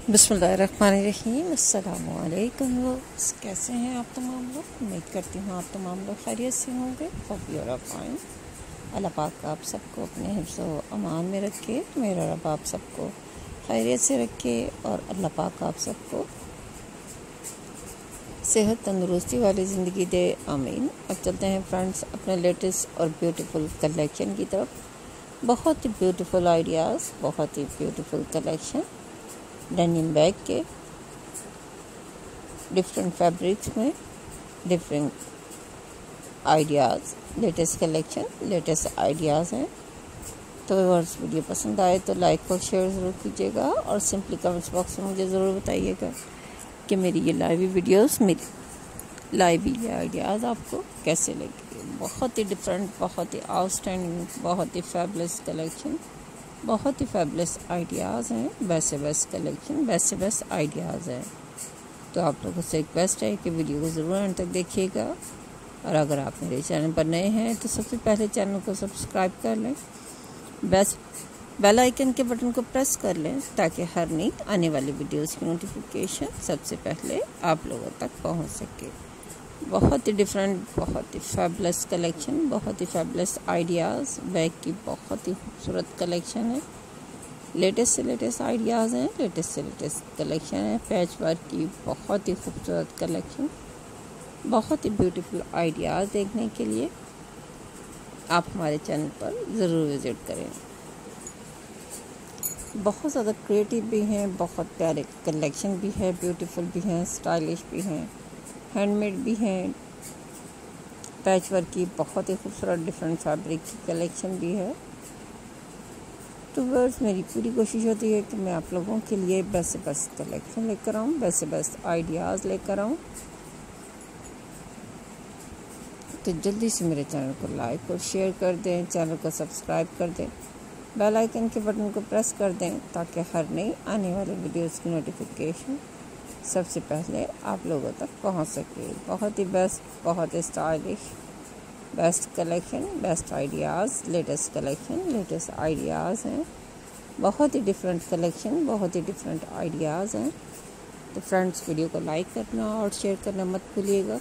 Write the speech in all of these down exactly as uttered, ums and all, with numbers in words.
बिस्मिल्लाहिर्रहमानिर्रहीम। अस्सलामुअलैकुम व्यूअर्स, कैसे हैं आप तमाम लोग। उम्मीद करती हूँ आप तमाम लोग खैरियत से होंगे। Hope you are fine. Allah पाक आप सबको अपने हिफ्ज़ व अमान में रखे। मेरा रब आप सबको खैरियत से रखे और अल्लाह पाक आप सबको सेहत तंदुरुस्ती वाली ज़िंदगी दे, आमीन। अब चलते हैं फ्रेंड्स अपने लेटेस्ट और ब्यूटीफुल कलेक्शन की तरफ। बहुत ही ब्यूटीफुल आइडियाज़, बहुत ही ब्यूटीफुल कलेक्शन डेनिम बैग के डिफरेंट फैब्रिक्स में different ideas, latest collection, latest ideas हैं। तो व्यूअर्स, वीडियो पसंद आए तो लाइक और शेयर ज़रूर कीजिएगा और सिंपली कमेंट्स बॉक्स में मुझे ज़रूर बताइएगा कि मेरी ये लाइव वीडियोस, मेरी लाइव ये आइडियाज़ आपको कैसे लगे। बहुत ही डिफरेंट, बहुत ही आउटस्टैंडिंग, बहुत ही फैबुलस कलेक्शन, बहुत ही फैबुलस आइडियाज़ हैं। बेस्ट से बेस्ट कलेक्शन, बेस्ट से बेस्ट आइडियाज़ हैं। तो आप लोगों से रिक्वेस्ट है कि वीडियो को ज़रूर अंत तक देखिएगा और अगर आप मेरे चैनल पर नए हैं तो सबसे पहले चैनल को सब्सक्राइब कर लें, बेस्ट बेल आइकन के बटन को प्रेस कर लें ताकि हर नई आने वाली वीडियोस की नोटिफिकेशन सबसे पहले आप लोगों तक पहुंच सके। बहुत ही डिफरेंट, बहुत ही फैबुलस कलेक्शन, बहुत ही फैबुलस आइडियाज़, बैग की बहुत ही खूबसूरत कलेक्शन है। लेटेस्ट से लेटेस्ट आइडियाज़ हैं, लेटेस्ट से लेटेस्ट कलेक्शन है। पैच वर्क की बहुत ही खूबसूरत कलेक्शन, बहुत ही ब्यूटीफुल आइडियाज़ देखने के लिए आप हमारे चैनल पर ज़रूर विज़िट करें। बहुत ज़्यादा क्रिएटिव भी हैं, बहुत प्यारे कलेक्शन भी है, ब्यूटीफुल भी हैं, स्टाइलिश भी हैं, हैंडमेड भी हैं। पैच वर्क की बहुत ही खूबसूरत डिफरेंट फैब्रिक की कलेक्शन भी है। तो व्यूअर्स, मेरी पूरी कोशिश होती है कि मैं आप लोगों के लिए बेस्ट से बेस्ट कलेक्शन लेकर आऊँ, बेस्ट से बेस्ट आइडियाज़ लेकर आऊँ। तो जल्दी से मेरे चैनल को लाइक और शेयर कर दें, चैनल को सब्सक्राइब कर दें, बेल आइकन के बटन को प्रेस कर दें ताकि हर नई आने वाले वीडियोस की नोटिफिकेशन सबसे पहले आप लोगों तक पहुंच सके। बहुत ही बेस्ट, बहुत ही stylish, best collection, best ideas, latest collection, latest ideas हैं। बहुत ही डिफरेंट कलेक्शन, बहुत ही डिफरेंट आइडियाज़ हैं। तो फ्रेंड्स, वीडियो को लाइक करना और शेयर करना मत भूलिएगा।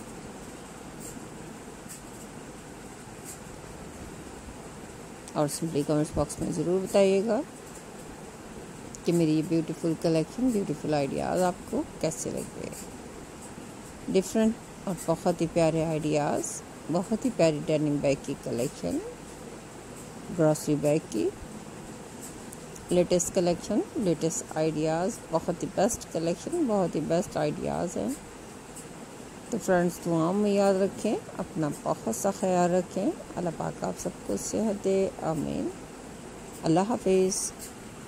और सिंपली कमेंट्स बॉक्स में ज़रूर बताइएगा कि मेरी ये ब्यूटीफुल कलेक्शन, ब्यूटीफुल आइडियाज़ आपको कैसे लगे। डिफरेंट और बहुत ही प्यारे आइडियाज़, बहुत ही प्यारी डेनिम बैग की कलेक्शन, ग्रॉसरी बैग की लेटेस्ट कलेक्शन, लेटेस्ट आइडियाज़, बहुत ही बेस्ट कलेक्शन, बहुत ही बेस्ट आइडियाज़ हैं। तो फ्रेंड्स, दुआओं में याद रखें, अपना बहुत सा ख्याल रखें। अल्लाह पाक आप सबको सेहत दे, आमीन। अल्लाह हाफिज़।